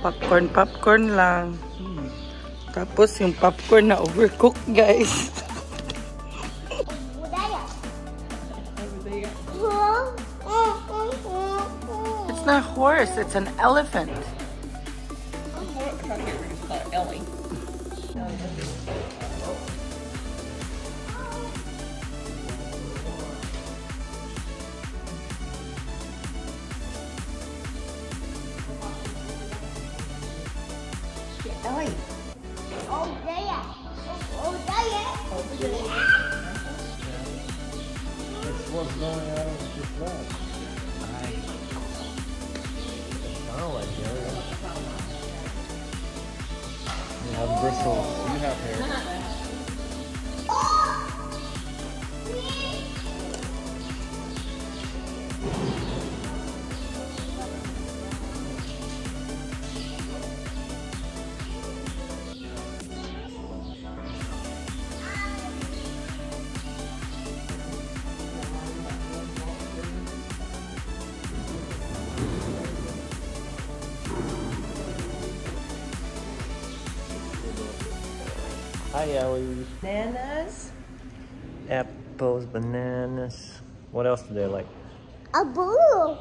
Popcorn lang. Tapos yung popcorn na overcooked, guys. It's not a horse, it's an elephant. Ellie. Ellie. Oh, there. Oh, there. That's what's going on with this bed. Oh, I get it. You have bristles. You have hair. Hi, Ellie. Bananas. Apples, bananas. What else do they like? A blue.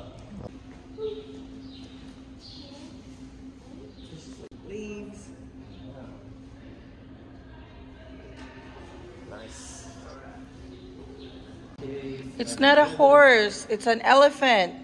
Leaves. Nice. It's not a horse, it's an elephant.